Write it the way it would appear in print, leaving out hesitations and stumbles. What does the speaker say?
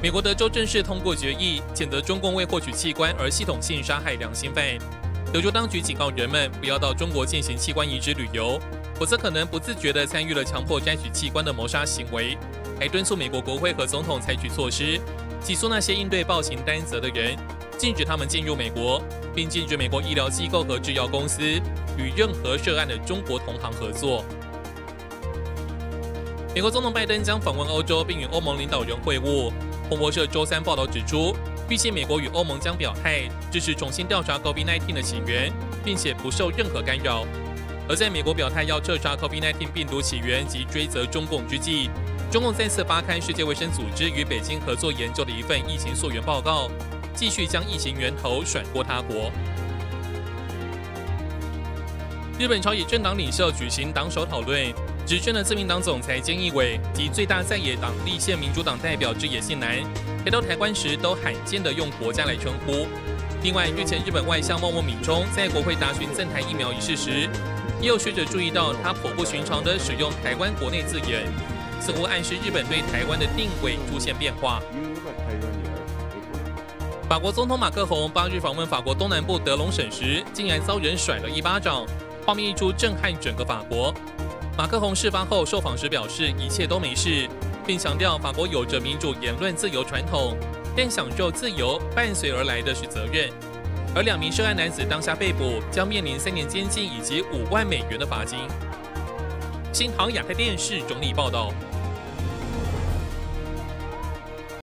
美国德州正式通过决议，谴责中共为获取器官而系统性杀害良心犯。德州当局警告人们不要到中国进行器官移植旅游，否则可能不自觉地参与了强迫摘取器官的谋杀行为。还敦促美国国会和总统采取措施，起诉那些应对暴行担责的人，禁止他们进入美国，并禁止美国医疗机构和制药公司与任何涉案的中国同行合作。美国总统拜登将访问欧洲，并与欧盟领导人会晤。彭博社周三报道指出，预计美国与欧盟将表态支持重新调查 COVID-19 的起源，并且不受任何干扰。而在美国表态要彻查 COVID-19 病毒起源及追责中共之际，中共再次发刊世界卫生组织与北京合作研究的一份疫情溯源报告，继续将疫情源头甩锅他国。日本朝野政党领袖举行党首讨论，执政的自民党总裁菅义伟及最大在野党立宪民主党代表枝野幸男来到台湾时，都罕见地用国家来称呼。另外，日前日本外相茂木敏充在国会答询赠台疫苗一事时，也有学者注意到他颇不寻常地使用台湾国内字眼，似乎暗示日本对台湾的定位出现变化。法国总统马克宏8日访问法国东南部德隆省时，竟然遭人甩了一巴掌，画面一出震撼整个法国。马克宏事发后受访时表示一切都没事，并强调法国有着民主言论自由传统，但享受自由伴随而来的是责任。而2名涉案男子当下被捕，将面临3年监禁以及5万美元的罚金。新唐亚太电视整理报道。